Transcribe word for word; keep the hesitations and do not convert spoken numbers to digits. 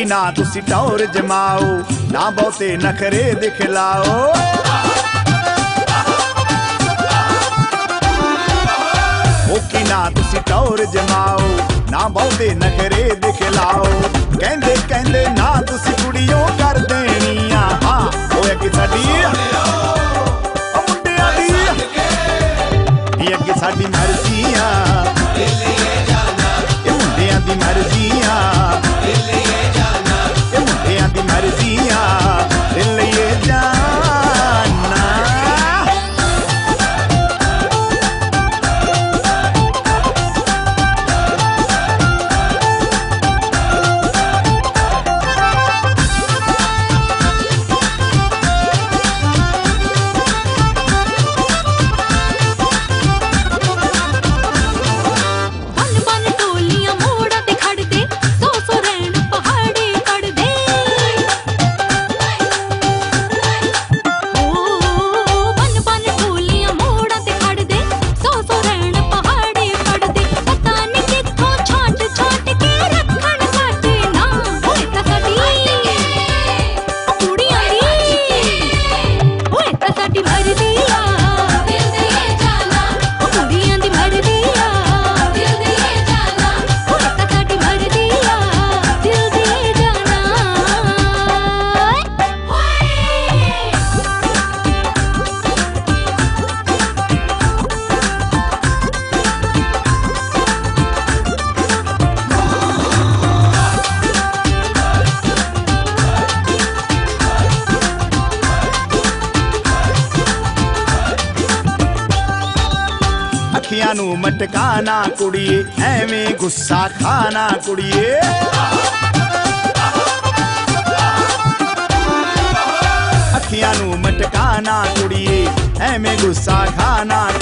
ना तुसी टौर जमाओ, ना बहुते नखरे दिखलाओ। ओ की ना तुसी टौर जमाओ, ना बहुते नखरे दिखलाओ। कहंदे कहंदे ना तुसी कुड़ियों कर देनिया, हाँ ओ अगे साडी मुंडियां दी अगे साडी मर्जियां, ये मुंडियां दी मर्जियां, ये मुंडियां दी मर्जियां दिल ये जाना। अखियां नू मटकाना कुड़िए, एवें गुस्सा खाना कुड़िए। अखियां नू मटकाना कुड़िए, एवें गुस्सा खाना